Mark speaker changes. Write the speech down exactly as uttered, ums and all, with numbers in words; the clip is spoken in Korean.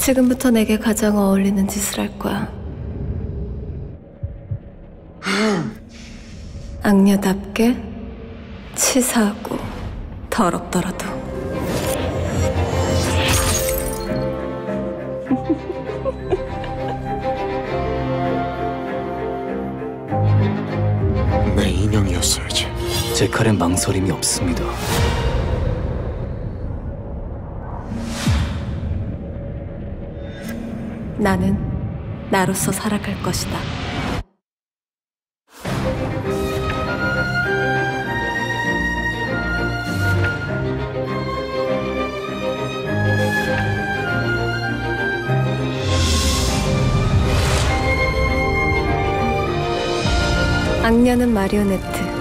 Speaker 1: 지금부터 내게 가장 어울리는 짓을 할 거야. 악녀답게 치사하고 더럽더라도.
Speaker 2: 내 인형이었어야지.
Speaker 3: 제 칼엔 망설임이 없습니다.
Speaker 1: 나는 나로서 살아갈 것이다. 악녀는 마리오네트,